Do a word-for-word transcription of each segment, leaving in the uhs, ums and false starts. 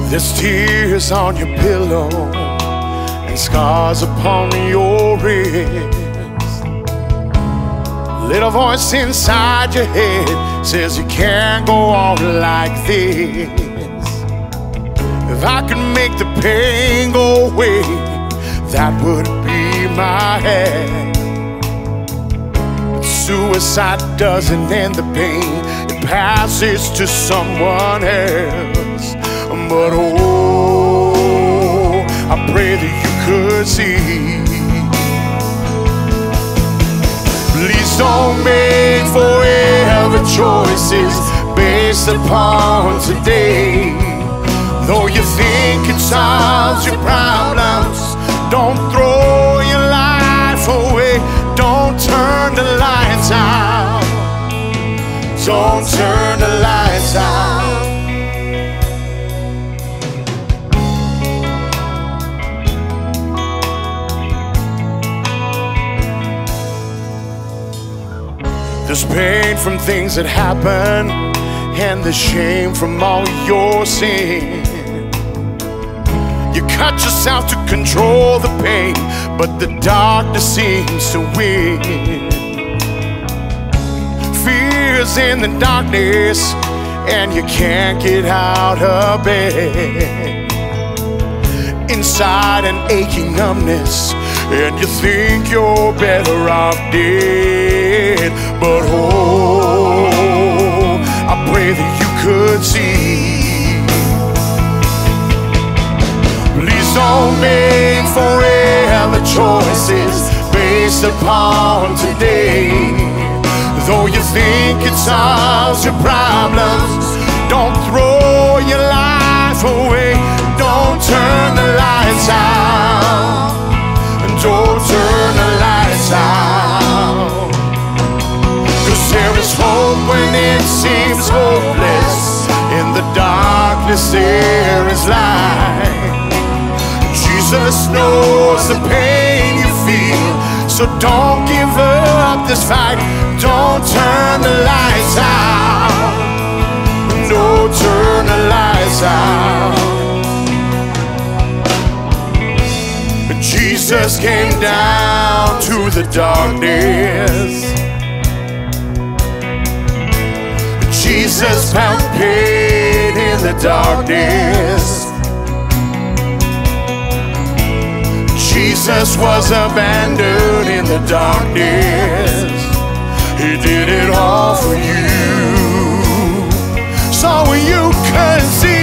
There's tears on your pillow and scars upon your wrist. Little voice inside your head says you can't go on like this. If I could make the pain go away, that would be my hand. But suicide doesn't end the pain, it passes to someone else. But oh, I pray that you could see. Please don't make forever choices based upon today. Though you think it solves your problems, don't throw your life away. Don't turn the lights out. Don't turn the lights out. There's pain from things that happen, and the shame from all your sin. You cut yourself to control the pain, but the darkness seems to win. Fear's in the darkness, and you can't get out of bed. Inside an aching numbness, and you think you're better off dead. But oh, I pray that you could see. Please don't make forever choices based upon today. Though you think it solves your problems, don't throw your life away. Don't turn the lights out. Don't turn the lights out. 'Cause there is hope when it seems hopeless. In the darkness there is light. Jesus knows the pain you feel, so don't give up this fight. Don't turn the lights out. Don't turn the lights out. Jesus came down to the darkness. Jesus found pain in the darkness. Jesus was abandoned in the darkness. He did it all for you, so you can see.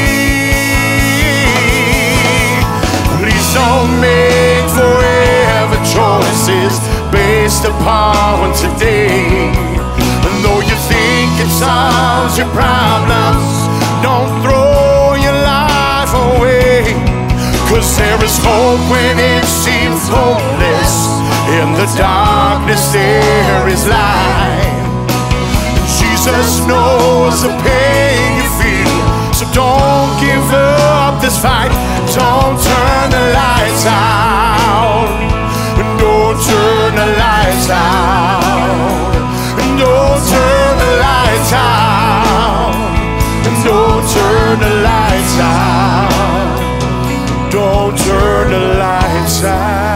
Don't make forever choices based upon today. And though you think it solves your problems, don't throw your life away. 'Cause there is hope when it seems hopeless. In the darkness there is light. Jesus knows the pain you feel, so don't give up this fight. Don't turn the lights out. Don't turn the lights out. Don't turn the lights out. Don't turn the lights out. Don't turn the lights out.